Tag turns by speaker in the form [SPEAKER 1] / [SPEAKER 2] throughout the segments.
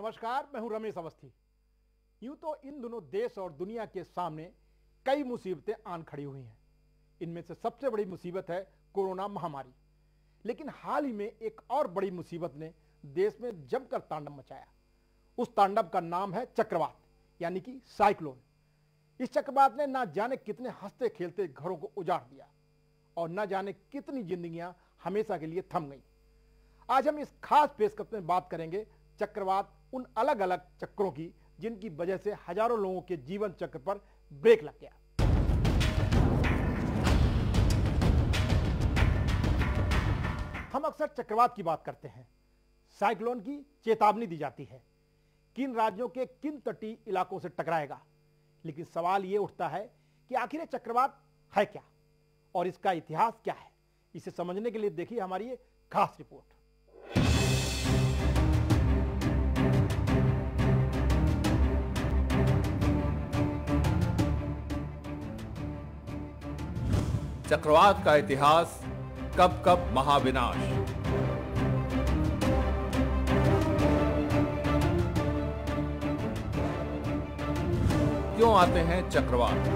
[SPEAKER 1] नमस्कार, मैं हूं रमेश अवस्थी। यूं तो इन दिनों देश और दुनिया के सामने कई मुसीबतें आन खड़ी हुई हैं। इनमें से सबसे बड़ी मुसीबत है कोरोना महामारी। लेकिन हाल ही में एक और बड़ी मुसीबत ने देश में जमकर तांडव मचाया। उस तांडव का नाम है चक्रवात, यानी कि साइक्लोन। इस चक्रवात ने ना जाने कितने हंसते खेलते घरों को उजाड़ दिया और ना जाने कितनी जिंदगियां हमेशा के लिए थम गई। आज हम इस खास पेशकश में बात करेंगे चक्रवात उन अलग अलग चक्रों की जिनकी वजह से हजारों लोगों के जीवन चक्र पर ब्रेक लग गया। हम अक्सर चक्रवात की बात करते हैं। साइक्लोन की चेतावनी दी जाती है, किन राज्यों के किन तटीय इलाकों से टकराएगा। लेकिन सवाल यह उठता है कि आखिर ये चक्रवात है क्या और इसका इतिहास क्या है। इसे समझने के लिए देखिए हमारी ये खास रिपोर्ट।
[SPEAKER 2] चक्रवात का इतिहास, कब कब महाविनाश। क्यों आते हैं चक्रवात?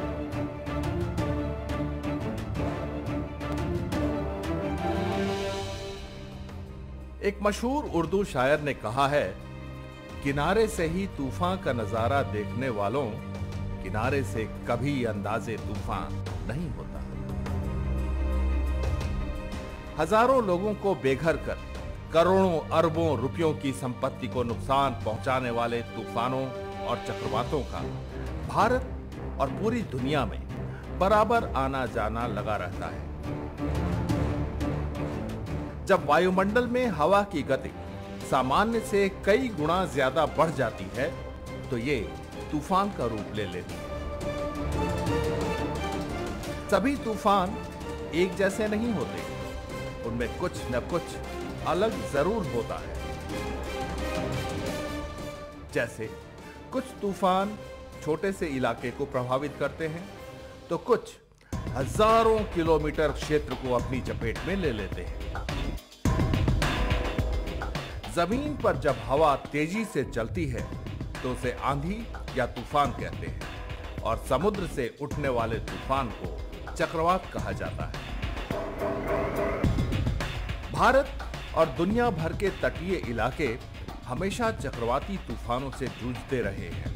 [SPEAKER 2] एक मशहूर उर्दू शायर ने कहा है, किनारे से ही तूफान का नजारा देखने वालों, किनारे से कभी अंदाजे तूफान नहीं होता। हजारों लोगों को बेघर कर करोड़ों अरबों रुपयों की संपत्ति को नुकसान पहुंचाने वाले तूफानों और चक्रवातों का भारत और पूरी दुनिया में बराबर आना जाना लगा रहता है। जब वायुमंडल में हवा की गति सामान्य से कई गुना ज्यादा बढ़ जाती है तो ये तूफान का रूप ले लेती है। सभी तूफान एक जैसे नहीं होते, उनमें कुछ न कुछ अलग जरूर होता है। जैसे कुछ तूफान छोटे से इलाके को प्रभावित करते हैं तो कुछ हजारों किलोमीटर क्षेत्र को अपनी चपेट में ले लेते हैं। जमीन पर जब हवा तेजी से चलती है तो उसे आंधी या तूफान कहते हैं और समुद्र से उठने वाले तूफान को चक्रवात कहा जाता है। भारत और दुनिया भर के तटीय इलाके हमेशा चक्रवाती तूफानों से जूझते रहे हैं।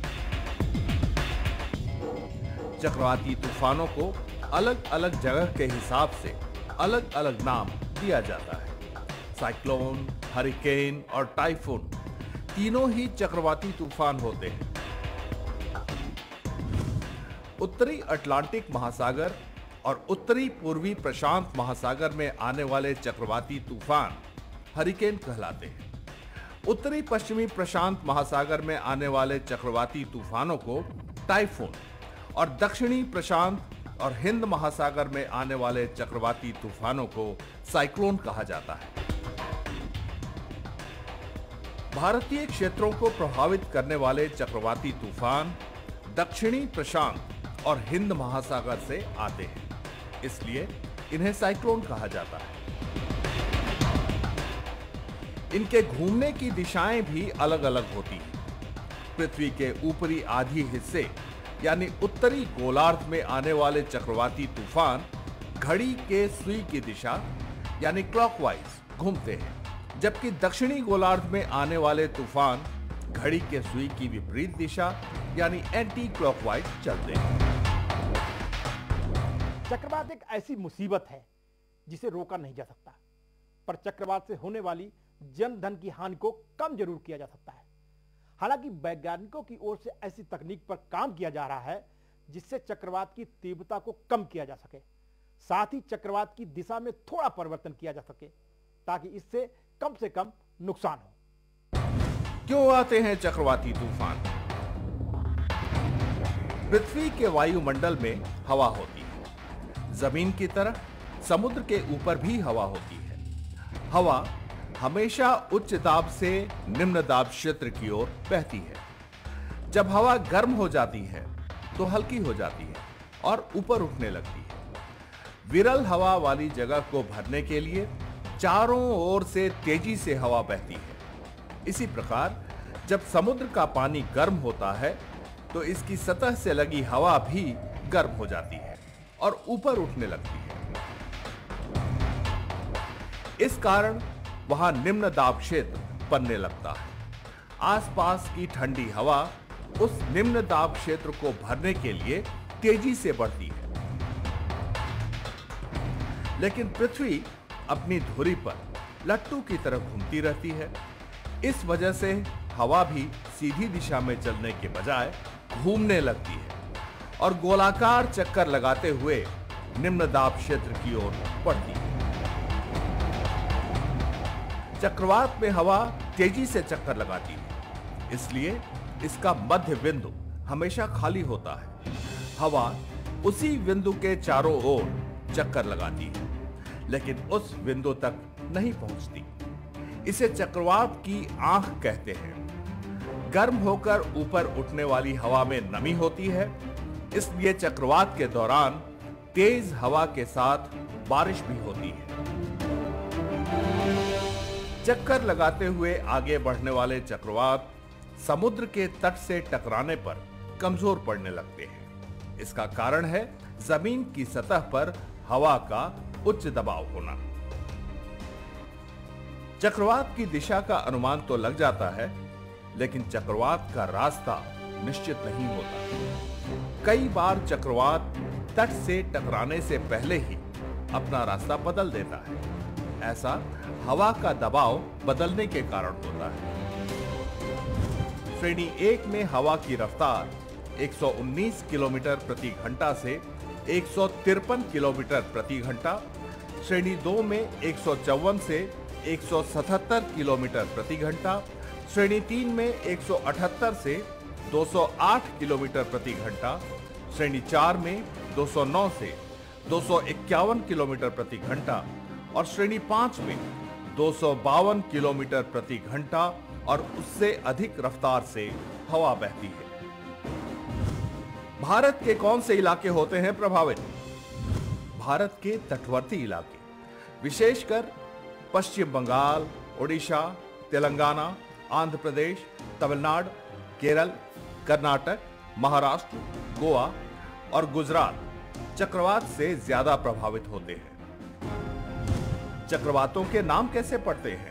[SPEAKER 2] चक्रवाती तूफानों को अलग अलग जगह के हिसाब से अलग अलग नाम दिया जाता है। साइक्लोन, हरिकेन और टाइफून तीनों ही चक्रवाती तूफान होते हैं। उत्तरी अटलांटिक महासागर और उत्तरी पूर्वी प्रशांत महासागर में आने वाले चक्रवाती तूफान हरिकेन कहलाते हैं। उत्तरी पश्चिमी प्रशांत महासागर में आने वाले चक्रवाती तूफानों को टाइफून और दक्षिणी प्रशांत और हिंद महासागर में आने वाले चक्रवाती तूफानों को साइक्लोन कहा जाता है। भारतीय क्षेत्रों को प्रभावित करने वाले चक्रवाती तूफान दक्षिणी प्रशांत और हिंद महासागर से आते हैं, इसलिए इन्हें साइक्लोन कहा जाता है। इनके घूमने की दिशाएं भी अलग अलग होती हैं। पृथ्वी के ऊपरी आधी हिस्से यानी उत्तरी गोलार्ध में आने वाले चक्रवाती तूफान घड़ी के सुई की दिशा यानी क्लॉकवाइज घूमते हैं, जबकि दक्षिणी गोलार्ध में आने वाले तूफान घड़ी के सुई की विपरीत दिशा यानी एंटी क्लॉकवाइज चलते हैं।
[SPEAKER 1] चक्रवात एक ऐसी मुसीबत है जिसे रोका नहीं जा सकता, पर चक्रवात से होने वाली जन धन की हानि को कम जरूर किया जा सकता है। हालांकि वैज्ञानिकों की ओर से ऐसी तकनीक पर काम किया जा रहा है जिससे चक्रवात की तीव्रता को कम किया जा सके, साथ ही चक्रवात की दिशा में थोड़ा परिवर्तन किया जा सके ताकि इससे कम से कम नुकसान हो।
[SPEAKER 2] क्यों आते हैं चक्रवाती तूफान? पृथ्वी के वायुमंडल में हवा होती है। जमीन की तरह समुद्र के ऊपर भी हवा होती है। हवा हमेशा उच्च दाब से निम्न दाब क्षेत्र की ओर बहती है। जब हवा गर्म हो जाती है तो हल्की हो जाती है और ऊपर उठने लगती है। विरल हवा वाली जगह को भरने के लिए चारों ओर से तेजी से हवा बहती है। इसी प्रकार जब समुद्र का पानी गर्म होता है तो इसकी सतह से लगी हवा भी गर्म हो जाती है और ऊपर उठने लगती है। इस कारण वहां निम्न दाब क्षेत्र बनने लगता है। आसपास की ठंडी हवा उस निम्न दाब क्षेत्र को भरने के लिए तेजी से बढ़ती है, लेकिन पृथ्वी अपनी धुरी पर लट्टू की तरह घूमती रहती है। इस वजह से हवा भी सीधी दिशा में चलने के बजाय घूमने लगती है और गोलाकार चक्कर लगाते हुए निम्न दाब क्षेत्र की ओर बढ़ती है। चक्रवात में हवा तेजी से चक्कर लगाती है, इसलिए इसका मध्य बिंदु हमेशा खाली होता है। हवा उसी बिंदु के चारों ओर चक्कर लगाती है, लेकिन उस बिंदु तक नहीं पहुंचती। इसे चक्रवात की आंख कहते हैं। गर्म होकर ऊपर उठने वाली हवा में नमी होती है, इसलिए चक्रवात के दौरान तेज हवा के साथ बारिश भी होती है। चक्कर लगाते हुए आगे बढ़ने वाले चक्रवात समुद्र के तट से टकराने पर कमजोर पड़ने लगते हैं। इसका कारण है जमीन की सतह पर हवा का उच्च दबाव होना। चक्रवात की दिशा का अनुमान तो लग जाता है, लेकिन चक्रवात का रास्ता निश्चित नहीं होता। कई बार चक्रवात तट से टकराने से पहले ही अपना रास्ता बदल देता है। ऐसा हवा का दबाव बदलने के कारण होता है। श्रेणी 1 में हवा की रफ्तार 119 किलोमीटर प्रति घंटा से 153 किलोमीटर प्रति घंटा, श्रेणी 2 में 154 से 177 किलोमीटर प्रति घंटा, श्रेणी 3 में 178 से 208 किलोमीटर प्रति घंटा, श्रेणी 4 में 209 से 251 किलोमीटर प्रति घंटा और श्रेणी 5 में 252 किलोमीटर प्रति घंटा और उससे अधिक रफ्तार से हवा बहती है। भारत के कौन से इलाके होते हैं प्रभावित? भारत के तटवर्ती इलाके, विशेषकर पश्चिम बंगाल, ओडिशा, तेलंगाना, आंध्र प्रदेश, तमिलनाडु, केरल, कर्नाटक, महाराष्ट्र, गोवा और गुजरात चक्रवात से ज्यादा प्रभावित होते हैं। चक्रवातों के नाम कैसे पड़ते हैं?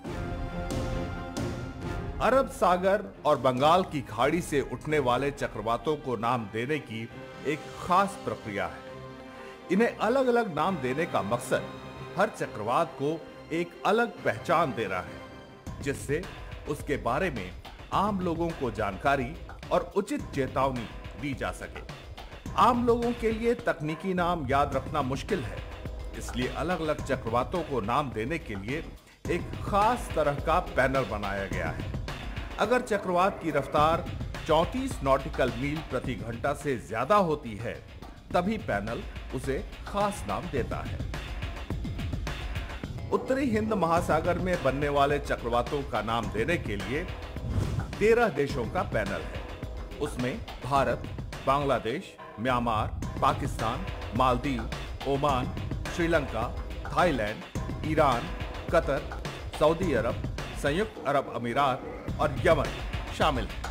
[SPEAKER 2] अरब सागर और बंगाल की खाड़ी से उठने वाले चक्रवातों को नाम देने की एक खास प्रक्रिया है। इन्हें अलग अलग नाम देने का मकसद हर चक्रवात को एक अलग पहचान देना है, जिससे उसके बारे में आम लोगों को जानकारी और उचित चेतावनी दी जा सके। आम लोगों के लिए तकनीकी नाम याद रखना मुश्किल है, इसलिए अलग अलग चक्रवातों को नाम देने के लिए एक खास तरह का पैनल बनाया गया है। अगर चक्रवात की रफ्तार 34 नॉटिकल मील प्रति घंटा से ज्यादा होती है, तभी पैनल उसे खास नाम देता है। उत्तरी हिंद महासागर में बनने वाले चक्रवातों का नाम देने के लिए 13 देशों का पैनल है। उसमें Bharat, Bangladesh, Myanmar, Pakistan, Maldives, Oman, Sri Lanka, Thailand, Iran, Qatar, Saudi Arab, संयुक्त अरब अमीरात और यमन शामिल हैं।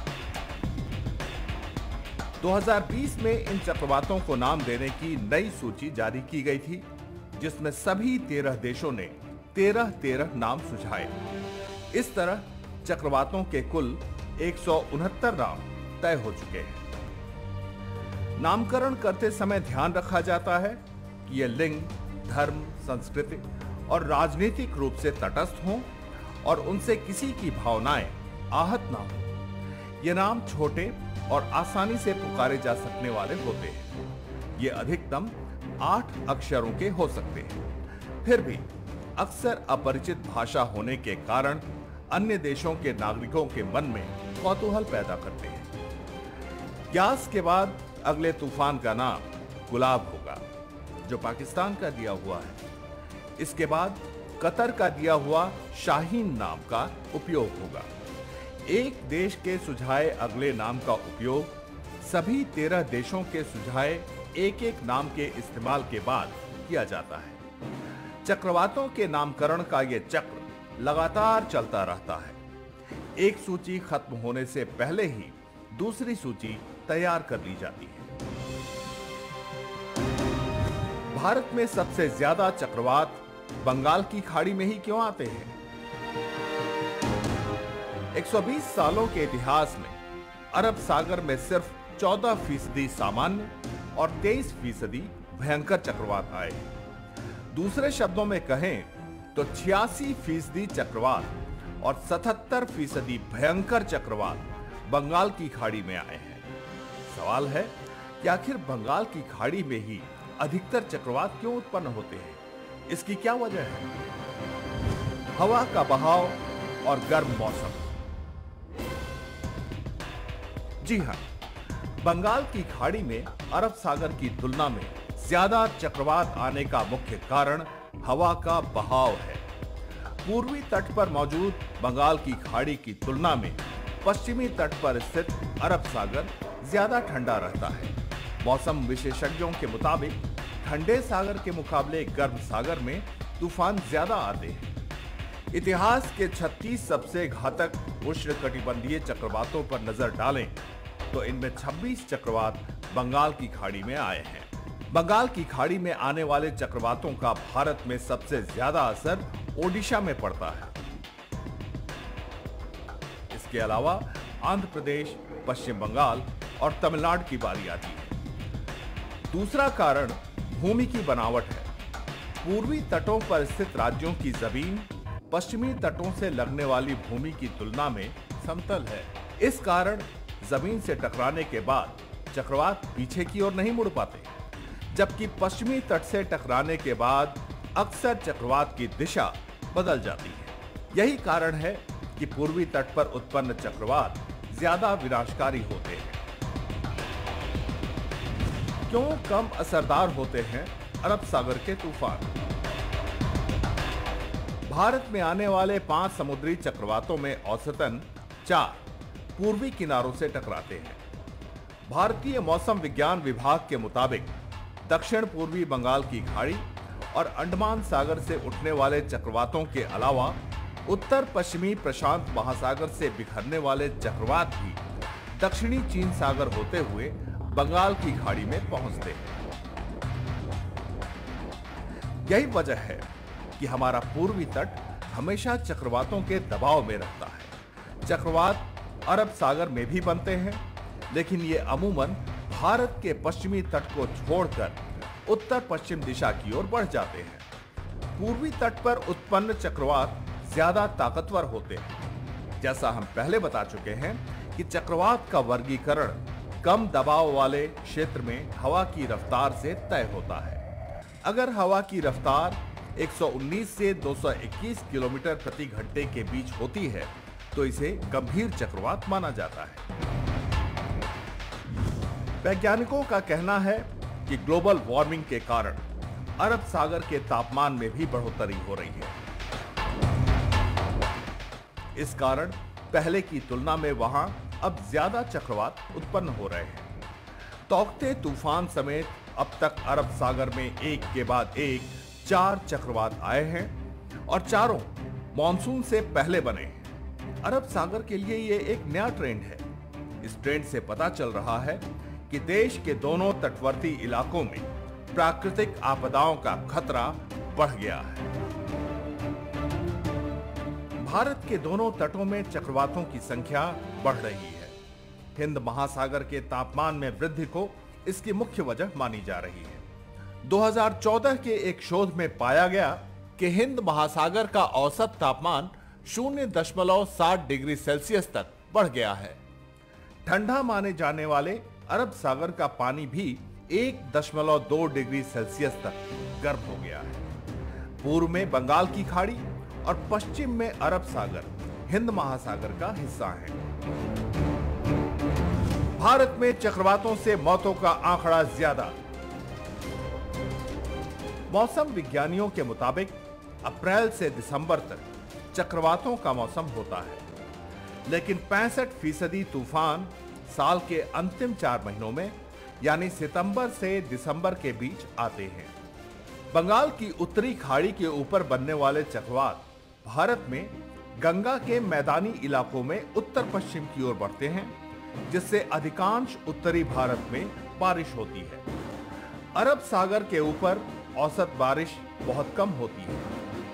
[SPEAKER 2] 2020 में इन चक्रवातों को नाम देने की नई सूची जारी की गई थी, जिसमें सभी 13 देशों ने 13 नाम सुझाए। इस तरह चक्रवातों के कुल 169 नाम तय हो चुके हैं। नामकरण करते समय ध्यान रखा जाता है कि ये लिंग, धर्म, संस्कृति और राजनीतिक रूप से तटस्थ हों और उनसे किसी की भावनाएं आहत ना हो। ये नाम छोटे और आसानी से पुकारे जा सकने वाले होते हैं। ये अधिकतम 8 अक्षरों के हो सकते हैं। फिर भी अक्सर अपरिचित भाषा होने के कारण अन्य देशों के नागरिकों के मन में कौतूहल पैदा करते हैं। यास के बाद अगले तूफान का नाम गुलाब होगा, जो पाकिस्तान का दिया हुआ है। इसके बाद कतर का दिया हुआ शाहीन नाम का उपयोग होगा। एक देश के सुझाए अगले नाम का उपयोग सभी 13 देशों के सुझाए एक एक नाम के इस्तेमाल के बाद किया जाता है। चक्रवातों के नामकरण का यह चक्र लगातार चलता रहता है। एक सूची खत्म होने से पहले ही दूसरी सूची तैयार कर ली जाती है। भारत में सबसे ज्यादा चक्रवात बंगाल की खाड़ी में ही क्यों आते हैं? 120 सालों के इतिहास में अरब सागर में सिर्फ 14% सामान्य और 23% भयंकर चक्रवात आए हैं। दूसरे शब्दों में कहें तो 86% चक्रवात और 77% भयंकर चक्रवात बंगाल की खाड़ी में आए हैं। सवाल है कि आखिर बंगाल की खाड़ी में ही अधिकतर चक्रवात क्यों उत्पन्न होते हैं? इसकी क्या वजह है? हवा का बहाव और गर्म मौसम। जी हां, बंगाल की खाड़ी में अरब सागर की तुलना में ज्यादा चक्रवात आने का मुख्य कारण हवा का बहाव है। पूर्वी तट पर मौजूद बंगाल की खाड़ी की तुलना में पश्चिमी तट पर स्थित अरब सागर ज्यादा ठंडा रहता है। मौसम विशेषज्ञों के मुताबिक ठंडे सागर के मुकाबले गर्म सागर में तूफान ज्यादा आते हैं। इतिहास के 36 सबसे घातक उष्णकटिबंधीय चक्रवातों पर नजर डालें तो इनमें 26 चक्रवात बंगाल की खाड़ी में आए हैं। बंगाल की खाड़ी में आने वाले चक्रवातों का भारत में सबसे ज्यादा असर ओडिशा में पड़ता है। इसके अलावा आंध्र प्रदेश, पश्चिम बंगाल और तमिलनाडु की बारी आती है। दूसरा कारण भूमि की बनावट है। पूर्वी तटों पर स्थित राज्यों की जमीन पश्चिमी तटों से लगने वाली भूमि की तुलना में समतल है। इस कारण जमीन से टकराने के बाद चक्रवात पीछे की ओर नहीं मुड़ पाते, जबकि पश्चिमी तट से टकराने के बाद अक्सर चक्रवात की दिशा बदल जाती है। यही कारण है कि पूर्वी तट पर उत्पन्न चक्रवात ज्यादा विनाशकारी होते हैं। क्यों कम असरदार होते हैं अरब सागर के तूफान? भारत में आने वाले 5 समुद्री चक्रवातों में औसतन 4 पूर्वी किनारों से टकराते हैं। भारतीय मौसम विज्ञान विभाग के मुताबिक दक्षिण पूर्वी बंगाल की खाड़ी और अंडमान सागर से उठने वाले चक्रवातों के अलावा उत्तर पश्चिमी प्रशांत महासागर से बिखरने वाले चक्रवात भी दक्षिणी चीन सागर होते हुए बंगाल की खाड़ी में पहुंचते हैं। यही वजह है कि हमारा पूर्वी तट हमेशा चक्रवातों के दबाव में रहता है। चक्रवात अरब सागर में भी बनते हैं, लेकिन ये अमूमन भारत के पश्चिमी तट को छोड़कर उत्तर पश्चिम दिशा की ओर बढ़ जाते हैं। पूर्वी तट पर उत्पन्न चक्रवात ज्यादा ताकतवर होते हैं। जैसा हम पहले बता चुके हैं कि चक्रवात का वर्गीकरण कम दबाव वाले क्षेत्र में हवा की रफ्तार से तय होता है। अगर हवा की रफ्तार 119 से 221 किलोमीटर प्रति घंटे के बीच होती है तो इसे गंभीर चक्रवात माना जाता है। वैज्ञानिकों का कहना है कि ग्लोबल वार्मिंग के कारण अरब सागर के तापमान में भी बढ़ोतरी हो रही है। इस कारण पहले की तुलना में वहां अब ज्यादा चक्रवात उत्पन्न हो रहे हैं। तौकते तूफान समेत अब तक अरब सागर में एक के बाद एक 4 चक्रवात आए हैं और चारों मॉनसून से पहले बने हैं। अरब सागर के लिए ये एक नया ट्रेंड है। इस ट्रेंड से पता चल रहा है कि देश के दोनों तटवर्ती इलाकों में प्राकृतिक आपदाओं का खतरा बढ़ गया है। भारत के दोनों तटों में चक्रवातों की संख्या बढ़ रही है। हिंद महासागर के तापमान में वृद्धि को इसकी मुख्य वजह मानी जा रही है। 2014 के एक शोध में पाया गया कि हिंद महासागर का औसत तापमान 0.7 डिग्री सेल्सियस तक बढ़ गया है। ठंडा माने जाने वाले अरब सागर का पानी भी 1.2 डिग्री सेल्सियस तक गर्म हो गया है। पूर्व में बंगाल की खाड़ी और पश्चिम में अरब सागर हिंद महासागर का हिस्सा है। भारत में चक्रवातों से मौतों का आंकड़ा ज्यादा। मौसम विज्ञानियों के मुताबिक अप्रैल से दिसंबर तक चक्रवातों का मौसम होता है, लेकिन 65% तूफान साल के अंतिम 4 महीनों में यानी सितंबर से दिसंबर के बीच आते हैं। बंगाल की उत्तरी खाड़ी के ऊपर बनने वाले चक्रवात भारत में गंगा के मैदानी इलाकों में उत्तर पश्चिम की ओर बढ़ते हैं, जिससे अधिकांश उत्तरी भारत में बारिश होती है। अरब सागर के ऊपर औसत बारिश बहुत कम होती है।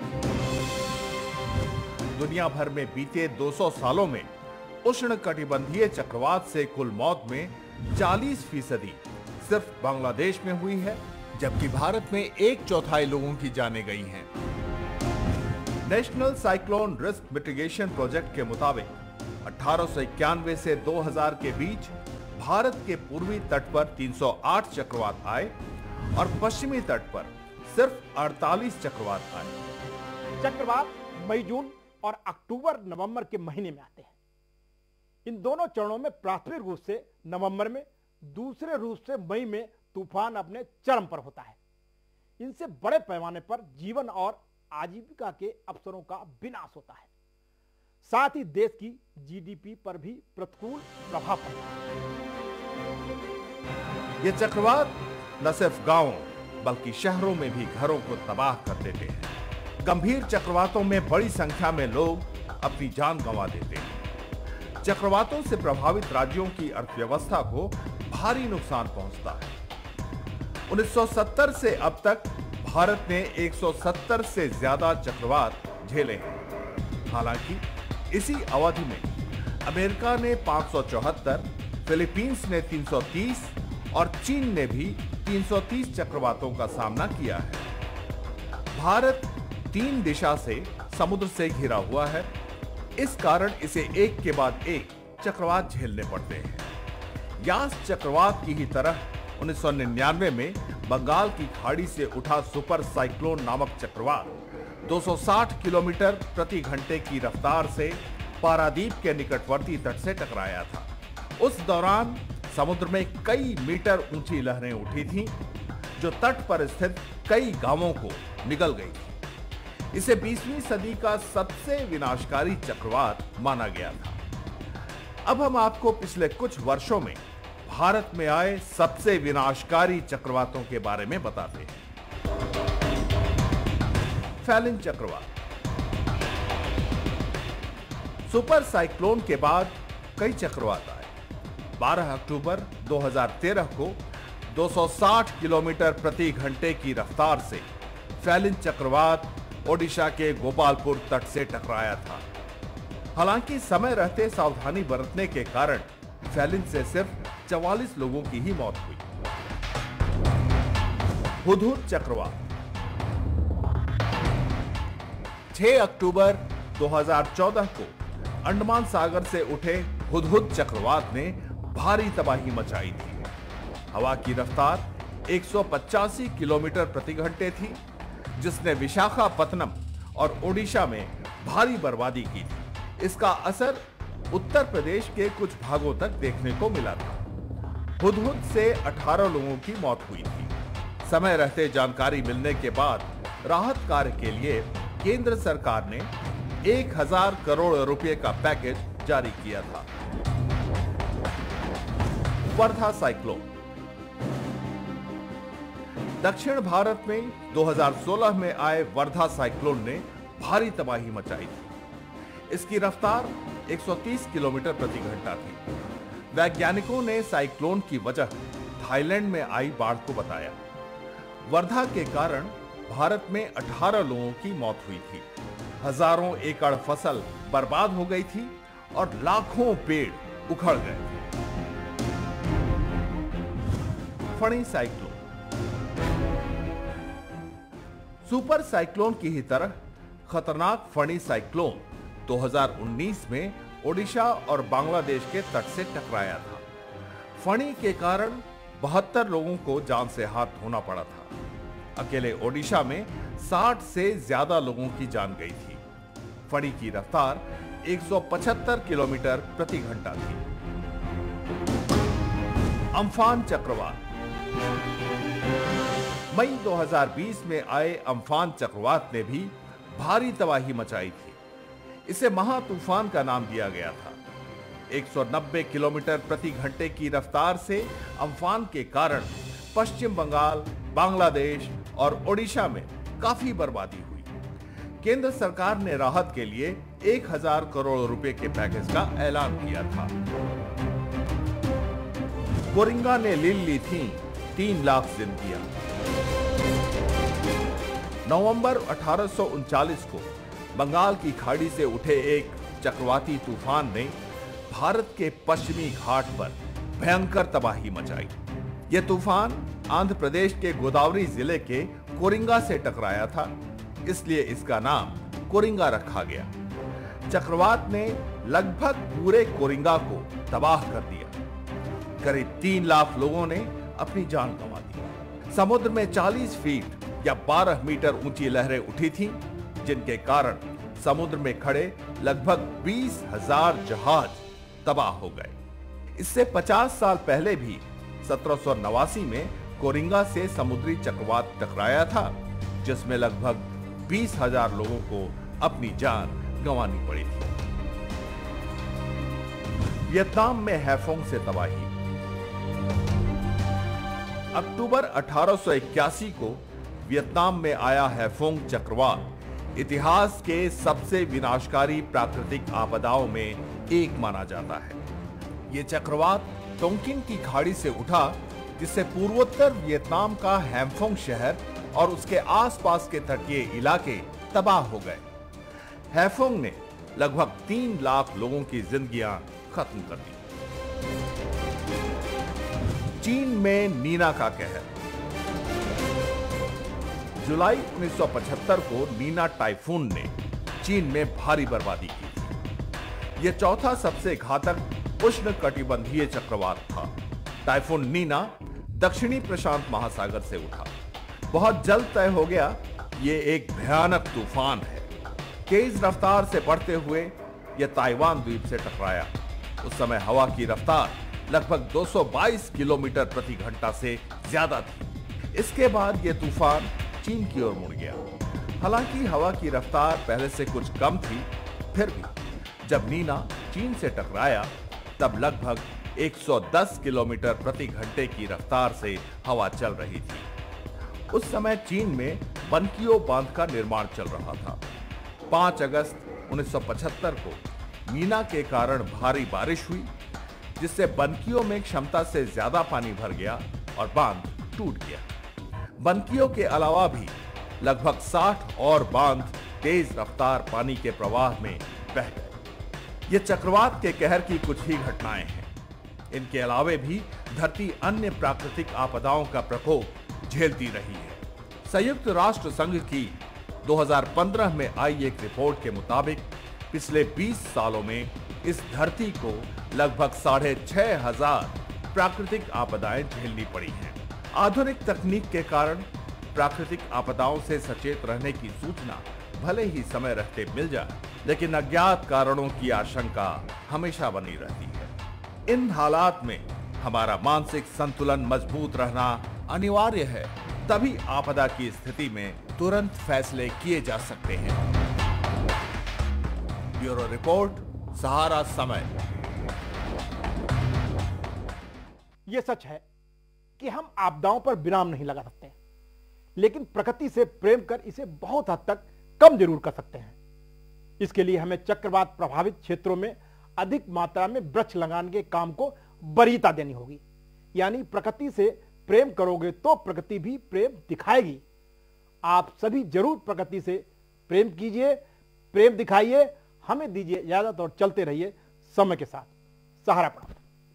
[SPEAKER 2] दुनिया भर में बीते 200 सालों में उष्णकटिबंधीय चक्रवात से कुल मौत में 40% सिर्फ बांग्लादेश में हुई है, जबकि भारत में 1/4 लोगों की जानें गई हैं। National cyclone risk mitigation project के मुताबिक 1891 से 2000 के बीच भारत के पूर्वी तट पर 308 चक्रवात आए और पश्चिमी तट पर सिर्फ 48 चक्रवात आए।
[SPEAKER 1] चक्रवात मई, जून और अक्टूबर, नवंबर के महीने में आते हैं। इन दोनों चरणों में प्राथमिक रूप से नवंबर में, दूसरे रूप से मई में तूफान अपने चरम पर होता है। इनसे बड़े पैमाने पर जीवन और आजीविका के अवसरों का विनाश होता है। साथ ही देश की जीडीपी पर भी प्रतिकूल प्रभाव पड़ता है।
[SPEAKER 2] ये चक्रवात न सिर्फ गांवों बल्कि शहरों में भी घरों को तबाह कर देते हैं। गंभीर चक्रवातों में बड़ी संख्या में लोग अपनी जान गंवा देते हैं। चक्रवातों से प्रभावित राज्यों की अर्थव्यवस्था को भारी नुकसान पहुंचता है। 1970 से अब तक भारत ने 170 से ज्यादा चक्रवात झेले हैं। हालांकि इसी अवधि में अमेरिका ने 574, फिलीपींस ने 330 और चीन ने भी 330 चक्रवातों का सामना किया है। भारत 3 दिशा से समुद्र से घिरा हुआ है। इस कारण इसे एक के बाद एक चक्रवात झेलने पड़ते हैं। यास चक्रवात की ही तरह 1999 में बंगाल की खाड़ी से उठा सुपर साइक्लोन नामक चक्रवात 260 किलोमीटर प्रति घंटे की रफ्तार से पारादीप के निकटवर्ती तट से टकराया था। उस दौरान समुद्र में कई मीटर ऊंची लहरें उठी थीं, जो तट पर स्थित कई गांवों को निगल गई थी। इसे 20वीं सदी का सबसे विनाशकारी चक्रवात माना गया था। अब हम आपको पिछले कुछ वर्षों में भारत में आए सबसे विनाशकारी चक्रवातों के बारे में बताते हैं। फैलिन चक्रवात। सुपर साइक्लोन के बाद कई चक्रवात आए। 12 अक्टूबर 2013 को 260 किलोमीटर प्रति घंटे की रफ्तार से फैलिन चक्रवात ओडिशा के गोपालपुर तट से टकराया था। हालांकि समय रहते सावधानी बरतने के कारण फैलिन से सिर्फ 44 लोगों की ही मौत हुई। हुदहुद चक्रवात। 6 अक्टूबर 2014 को अंडमान सागर से उठे हुदहुद चक्रवात ने भारी तबाही मचाई थी। हवा की रफ्तार 185 किलोमीटर प्रति घंटे थी, जिसने विशाखापत्तनम और ओडिशा में भारी बर्बादी की थी। इसका असर उत्तर प्रदेश के कुछ भागों तक देखने को मिला था। हुदहुद से 18 लोगों की मौत हुई थी। समय रहते जानकारी मिलने के बाद राहत कार्य के लिए केंद्र सरकार ने 1000 करोड़ रुपए का पैकेज जारी किया था। वर्धा साइक्लोन। दक्षिण भारत में 2016 में आए वर्धा साइक्लोन ने भारी तबाही मचाई थी। इसकी रफ्तार 130 किलोमीटर प्रति घंटा थी। वैज्ञानिकों ने साइक्लोन की वजह थाईलैंड में आई बाढ़ को बताया। वर्धा के कारण भारत में 18 लोगों की मौत हुई थी। हजारों एकड़ फसल बर्बाद हो गई थी और लाखों पेड़ उखड़ गए थे। फणी साइक्लोन। सुपर साइक्लोन की ही तरह खतरनाक फणी साइक्लोन 2019 में ओडिशा और बांग्लादेश के तट से टकराया था। फणी के कारण 72 लोगों को जान से हाथ धोना पड़ा था। अकेले ओडिशा में 60 से ज्यादा लोगों की जान गई थी। फणी की रफ्तार 175 किलोमीटर प्रति घंटा थी। अम्फान चक्रवात। मई 2020 में आए अम्फान चक्रवात ने भी भारी तबाही मचाई थी। इसे महा तूफान का नाम दिया गया था। 190 किलोमीटर प्रति घंटे की रफ्तार से अम्फान के कारण पश्चिम बंगाल, बांग्लादेश और ओडिशा में काफी बर्बादी हुई। केंद्र सरकार ने राहत के लिए 1000 करोड़ रुपए के पैकेज का ऐलान किया था। कोरिंगा ने ली थी 3 लाख जिंदगियां। नवंबर 1839 को बंगाल की खाड़ी से उठे एक चक्रवाती तूफान ने भारत के पश्चिमी घाट पर भयंकर तबाही मचाई। यह तूफान आंध्र प्रदेश के गोदावरी जिले के कोरिंगा से टकराया था, इसलिए इसका नाम कोरिंगा रखा गया। चक्रवात ने लगभग पूरे कोरिंगा को तबाह कर दिया। करीब 3 लाख लोगों ने अपनी जान गंवा दी। समुद्र में 40 फीट या 12 मीटर ऊंची लहरें उठी थीं, जिनके कारण समुद्र में खड़े लगभग 20,000 जहाज तबाह हो गए। इससे 50 साल पहले भी 1789 में कोरिंगा से समुद्री चक्रवात टकराया था, जिसमें लगभग 20,000 लोगों को अपनी जान गंवानी पड़ी थी। वियतनाम में हैफोंग से तबाही। अक्टूबर 1881 को वियतनाम में आया हैफोंग चक्रवात इतिहास के सबसे विनाशकारी प्राकृतिक आपदाओं में एक माना जाता है। यह चक्रवात टोंकिन की खाड़ी से उठा, जिससे पूर्वोत्तर वियतनाम का हैफोंग शहर और उसके आसपास के तटीय इलाके तबाह हो गए। हैफोंग ने लगभग 3 लाख लोगों की जिंदगियां खत्म कर दी। चीन में नीना का कहर। जुलाई 1975 को नीना टाइफून ने चीन में भारी बर्बादी की थी। यह चौथा सबसे घातक उष्णकटिबंधीय चक्रवात था। टाइफून नीना दक्षिणी प्रशांत महासागर से उठा। बहुत जल्द तय हो गया यह एक भयानक तूफान है। तेज रफ्तार से बढ़ते हुए यह ताइवान द्वीप से टकराया। उस समय हवा की रफ्तार लगभग 222 किलोमीटर प्रति घंटा से ज्यादा थी। इसके बाद यह तूफान चीन की ओर मुड़ गया। हालांकि हवा की रफ्तार पहले से कुछ कम थी, फिर भी जब नीना चीन से टकराया तब लगभग 110 किलोमीटर प्रति घंटे की रफ्तार से हवा चल रही थी। उस समय चीन में बनकियो बांध का निर्माण चल रहा था। 5 अगस्त 1975 को नीना के कारण भारी बारिश हुई, जिससे बनकियो में क्षमता से ज्यादा पानी भर गया और बांध टूट गया। बनकियो के अलावा भी लगभग 60 और बांध तेज रफ्तार पानी के प्रवाह में बह गए। ये चक्रवात के कहर की कुछ ही घटनाएं हैं। इनके अलावे भी धरती अन्य प्राकृतिक आपदाओं का प्रकोप झेलती रही है। संयुक्त राष्ट्र संघ की 2015 में आई एक रिपोर्ट के मुताबिक पिछले 20 सालों में इस धरती को लगभग 6,500 प्राकृतिक आपदाएं झेलनी पड़ी हैं। आधुनिक तकनीक के कारण प्राकृतिक आपदाओं से सचेत रहने की सूचना भले ही समय रहते मिल जाए, लेकिन अज्ञात कारणों की आशंका हमेशा बनी रहती है। इन हालात में हमारा मानसिक संतुलन मजबूत रहना अनिवार्य है, तभी आपदा की स्थिति में तुरंत फैसले किए जा सकते हैं। ब्यूरो रिपोर्ट, सहारा समय।
[SPEAKER 1] यह सच है कि हम आपदाओं पर विराम नहीं लगा सकते, लेकिन प्रकृति से प्रेम कर इसे बहुत हद तक कम जरूर कर सकते हैं। इसके लिए हमें चक्रवात प्रभावित क्षेत्रों में अधिक मात्रा में वृक्ष लगाने के काम को वरीयता देनी होगी। यानी प्रकृति से प्रेम करोगे तो प्रकृति भी प्रेम दिखाएगी। आप सभी जरूर प्रकृति से प्रेम कीजिए, प्रेम दिखाइए, हमें दीजिए इजाजत और चलते रहिए समय के साथ। सहारा प्रणाम।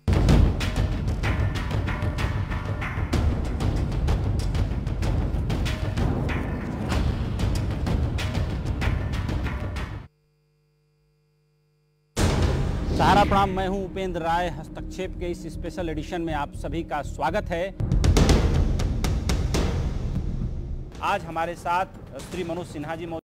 [SPEAKER 3] सहारा प्रणाम। मैं हूं उपेंद्र राय। हस्तक्षेप के इस स्पेशल एडिशन में आप सभी का स्वागत है। आज हमारे साथ श्री मनोज सिन्हा जी